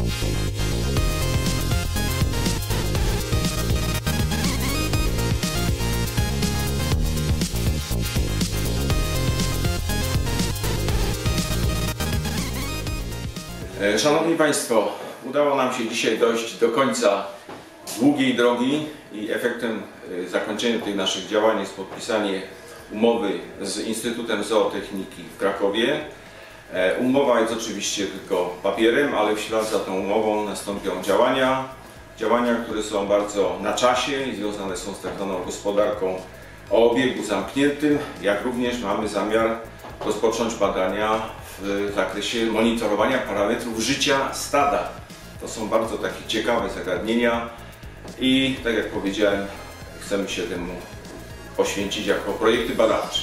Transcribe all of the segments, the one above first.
Szanowni Państwo, udało nam się dzisiaj dojść do końca długiej drogi i efektem zakończenia tych naszych działań jest podpisanie umowy z Instytutem Zootechniki w Krakowie. Umowa jest oczywiście tylko papierem, ale w ślad za tą umową nastąpią działania, które są bardzo na czasie i związane są z tak zwaną gospodarką o obiegu zamkniętym, jak również mamy zamiar rozpocząć badania w zakresie monitorowania parametrów życia stada. To są bardzo takie ciekawe zagadnienia i tak jak powiedziałem, chcemy się temu poświęcić jako projekty badawcze.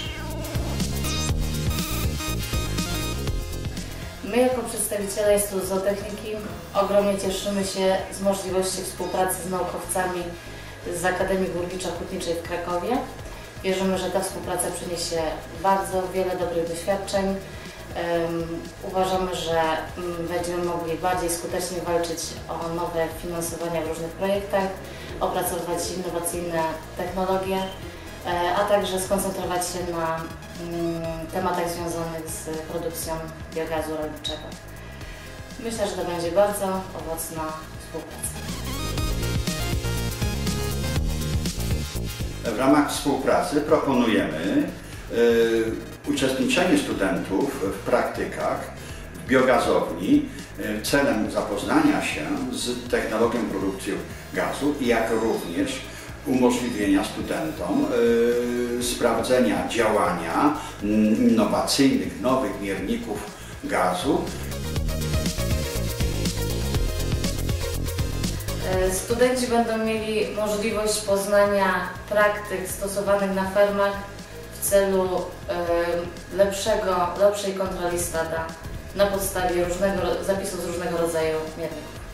My jako przedstawiciele Instytutu Zootechniki ogromnie cieszymy się z możliwości współpracy z naukowcami z Akademii Górniczo-Hutniczej w Krakowie. Wierzymy, że ta współpraca przyniesie bardzo wiele dobrych doświadczeń. Uważamy, że będziemy mogli bardziej skutecznie walczyć o nowe finansowania w różnych projektach, opracować innowacyjne technologie, a także skoncentrować się na tematach związanych z produkcją biogazu rolniczego. Myślę, że to będzie bardzo owocna współpraca. W ramach współpracy proponujemy uczestniczenie studentów w praktykach w biogazowni celem zapoznania się z technologią produkcji gazu, jak również umożliwienia studentom sprawdzenia działania innowacyjnych, nowych mierników gazu. Studenci będą mieli możliwość poznania praktyk stosowanych na fermach w celu lepszej kontroli stada na podstawie zapisów z różnego rodzaju mierników.